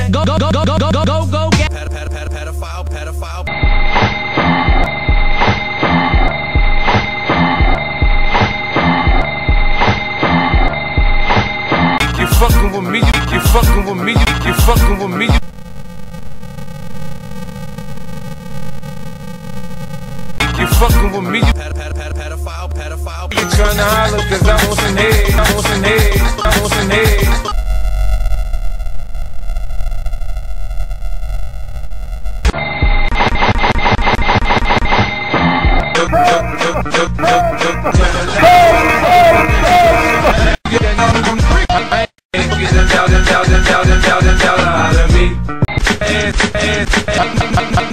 Go get pedophile. You fucking with me, you fucking with me, you fucking with me. You fucking with me, pedophile. you tryna holler cause I want some head, I want some head, I want some head. Get a dollar out of me.